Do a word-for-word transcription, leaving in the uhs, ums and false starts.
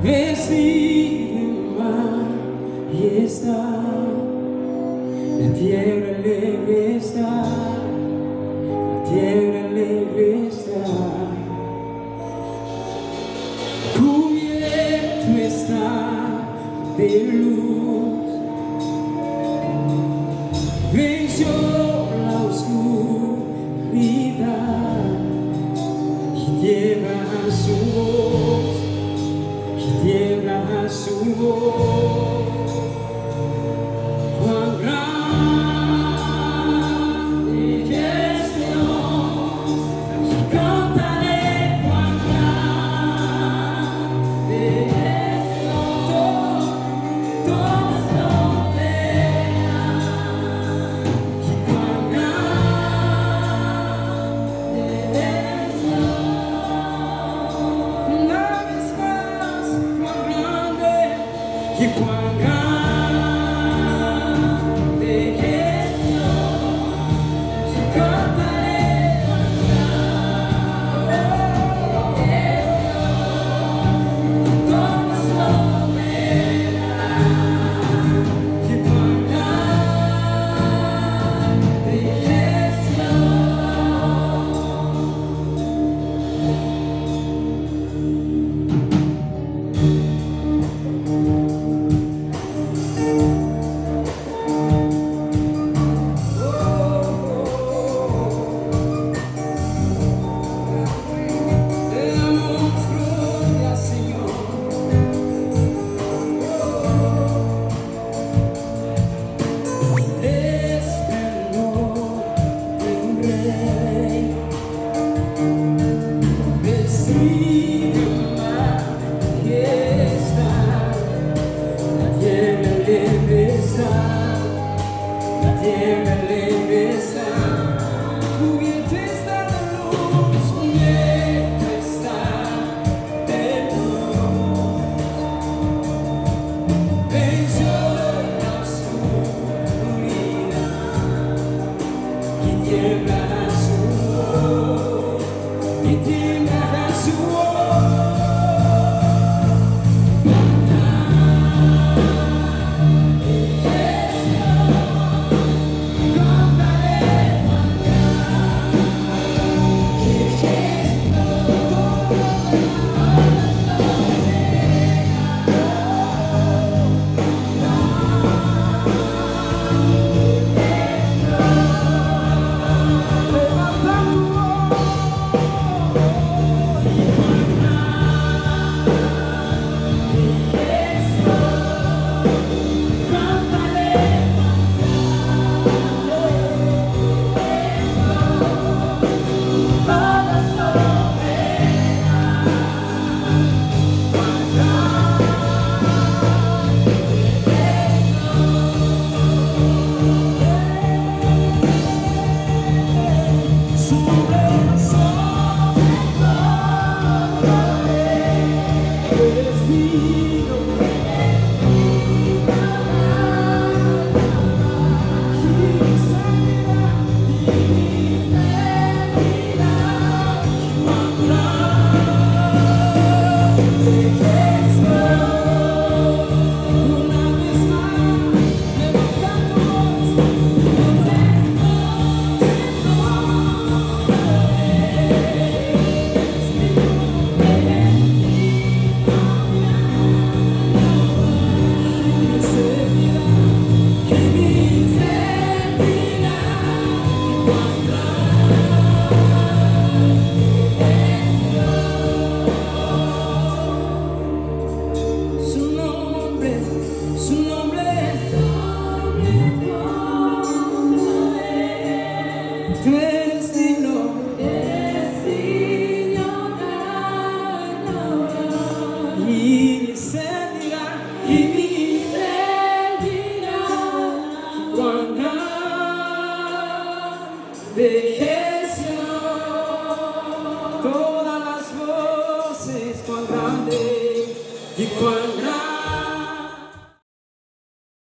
vestido en majestad, la tierra alegre está, la tierra alegre está, cubierto está de luz, venció la oscuridad y tiembla su voz, y tiembla su voz. Cuán grande es Dios, y cantaré cuán grande es Dios, todos lo verán. Y cuán grande es Dios, una vez más, cuán grande y cuán grande. Todas las voces cuán grande y cuán